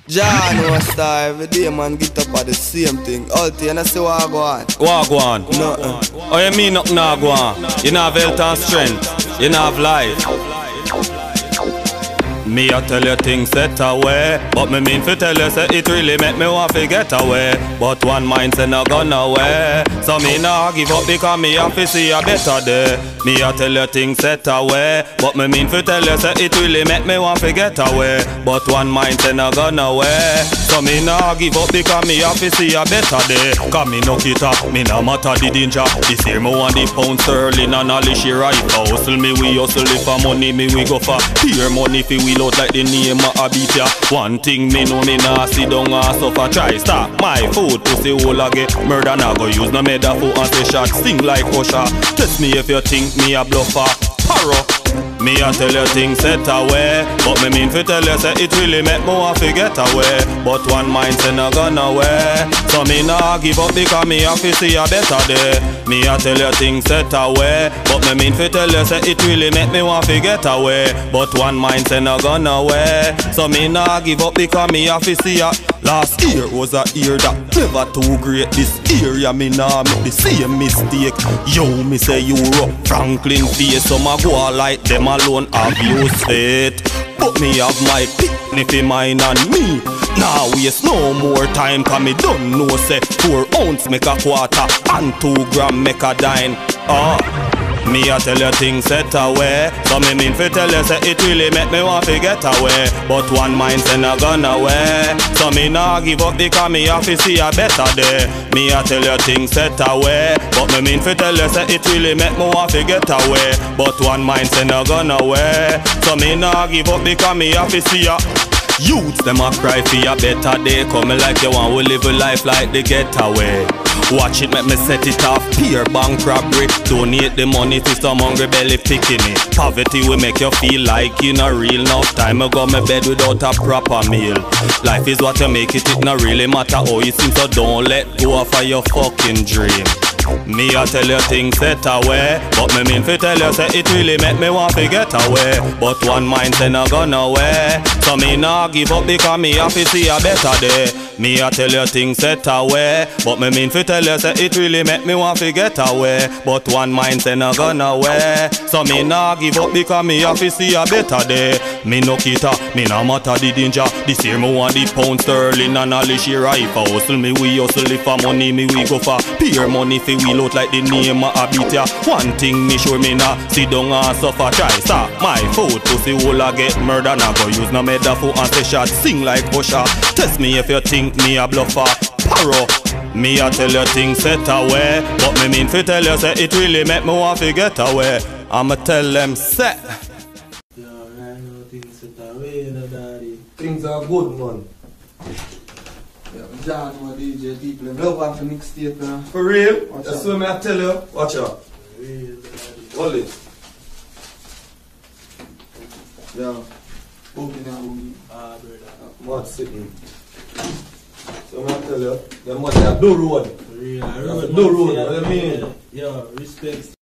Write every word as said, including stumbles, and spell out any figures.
John no star every day, man, get up at the same thing. Ulti, you know see what I go on? What go on? Nothing. Oh, you mean nothing nah go on? You not have health and strength. You not have life. Me a tell you things set away, but me mean fi tell you say it really make me want fi get away. But one mind say no gone away, so me nah give up because me have fi see a better day. Me a tell you things set away, but me mean fi tell you say it really make me want fi get away. But one mind say no gone away, so me nah give up because me have fi see a better day. Cause me no kita, me no matter the danger. This year me want the pound sterling and all the share right. Hustle me we hustle, if for money me we go for peer money fi we out like the name of a beat ya. One thing me know me nah sit down and suffer. Try stop my food pussy hole again. Murder nah go use no metaphor and say shot. Sing like Usher. Test me if you think me a bluffer. Paro. Me a tell you things set away, but me mean fi tell you say it really make me want fi get away. But one mind say no gone away, so me nah give up because me have fi see a better day. Me a tell you things set away, but me mean fi tell you say it really make me want fi get away. But one mind say no gone away, so me nah give up because me have fi see a. Last year was a year that never too great. This area me nah make the same mistake. Yo, me say Europe, Franklin face, so ma go like them alone abuse it. But me have my picnic in mine and me. Now waste no more time, cause me don't know say four ounce make a quarter and two gram make a dime. Ah. Me a tell you things set away, so me mean fi tell you say it really make me want fi get away. But one mind say no gone away, so me nah give up because me have fi see a better day. Me a tell you things set away, but me mean fi tell you say it really make me want fi get away. But one mind say no gone away, so me nah give up because me have fi see a. Youths them a cry for a better day, coming like you want we live a life like the getaway. Watch it make me set it off, peer bank robbery. Donate the money to some hungry belly picking it. Poverty will make you feel like you not real. Enough time ago my bed without a proper meal. Life is what you make it, it not really matter how you seem, so don't let go of your fucking dream. Me a tell you things set away, but me mean fi tell you say it really make me want fi get away. But one mind say no gone away, so me nah give up because me have fi see a better day. Me a tell you things set away, but me mean fi tell you say it really make me want fi get away. But one mind say no gone away, so me nah give up because me have fi see a better day. Me no kita, me no matter the danger. This year me want the pound sterling and all the share right. For hustle me we hustle, if for money me we go for peer money fi we out like the name of a beat ya. One thing me sure me nah sit down and suffer. Try stop my food pussy hole a get murder. Nah go use no metaphor and say shot. Sing like Usher. Test me if you think me a bluffer. Paro. Me a tell you things set away, but me mean fi tell you say it really make me want fi get away. I'ma tell them set. Yeah, right now things set away, you know, daddy. Things are good, man. Yeah, John, my D J, people love off the mixtape, man. For real? Watch That's out. what me I tell you. Watch out. Real, daddy. Hold it. Yeah. Boogie now, boogie. Ah, brother. What's sitting? So me I tell you, them must have do road. For real, I Yeah, road. no man, road, say what that, you mean? yeah. Yo, respect.